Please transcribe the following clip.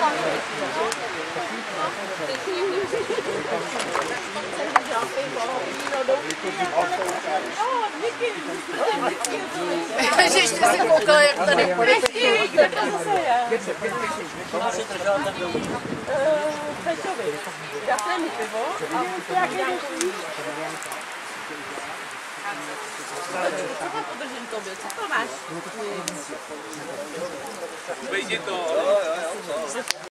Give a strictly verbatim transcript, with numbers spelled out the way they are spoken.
Takže ještě si koukala, jak tady půjde. Kde to zase je? Pečovi. Jasné mi pivo. A jaký došlí? Co tam podržím tobě? Co to máš? Vejdi to.